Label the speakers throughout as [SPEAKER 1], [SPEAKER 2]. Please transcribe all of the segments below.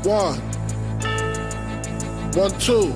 [SPEAKER 1] One, 1, 2.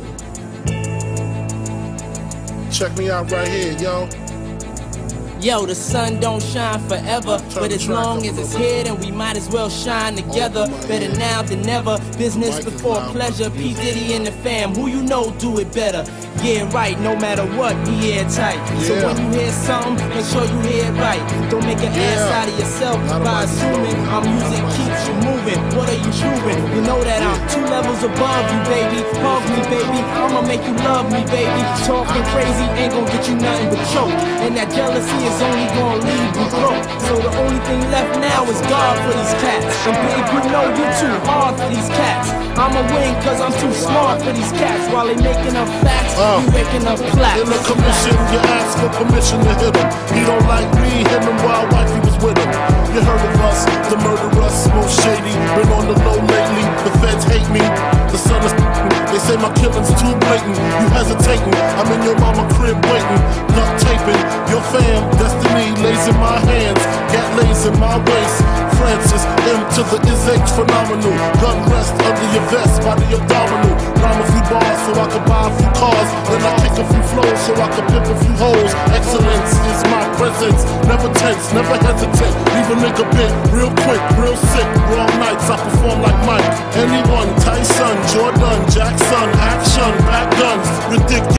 [SPEAKER 1] Check me out right here, yo.
[SPEAKER 2] Yo, the sun don't shine forever, but as long as it's here, then we might as well shine together. Better now than never, business before pleasure. P. Diddy and the fam, who you know do it better. Yeah, right, no matter what, we airtight. So when you hear something, make sure you hear it right. Don't make an ass out of yourself by assuming our music keeps you moving. What are you chewing? You know that I'm 2 levels above you, baby. Hug me, baby, I'ma make you love me, baby. Talking crazy ain't gonna get you nothing but choke. And that jealousy is only gonna leave you broke. So the only thing left now is God for these cats. And babe, you know you too hard for these cats. I'ma win cause I'm too smart for these cats. While they making up facts, you waking up plaques.
[SPEAKER 1] In the commission, you ask for permission to hit him. He don't like me, hit him while wifey was with him. You heard of us, the murderers, most shady. Been on the low lately, the feds hate me. The sun is they say my killing's too blatant. You hesitating, I'm in your mama crib waiting. Duct taping, your fam, destiny lays in my hands. Gat lays in my waist. Francis, M to the is phenomenal. Gun rest under your vest, by the abdominal. Rhyme a few bars so I could buy a few cars. Then I kick a few flows so I could pimp a few hoes. Excellence is my presence. Never tense, never hesitate. Leave a nigga bit real quick, real sick. Wrong nights, I perform like Mike. Anyone, Tyson, Jordan, Jackson, action, back guns, ridiculous.